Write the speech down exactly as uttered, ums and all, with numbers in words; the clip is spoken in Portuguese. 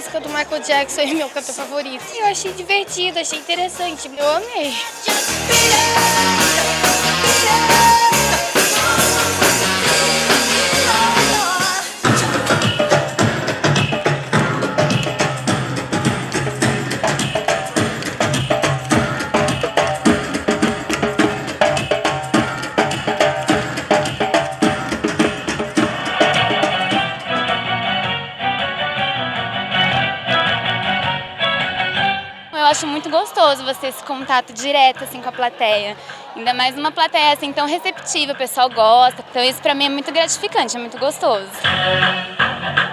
música do Michael Jackson é meu cantor favorito. Eu achei divertido, achei interessante, eu amei. Eu acho muito gostoso você ter esse contato direto assim com a plateia, ainda mais uma plateia assim tão receptiva, o pessoal gosta, então isso pra mim é muito gratificante, é muito gostoso.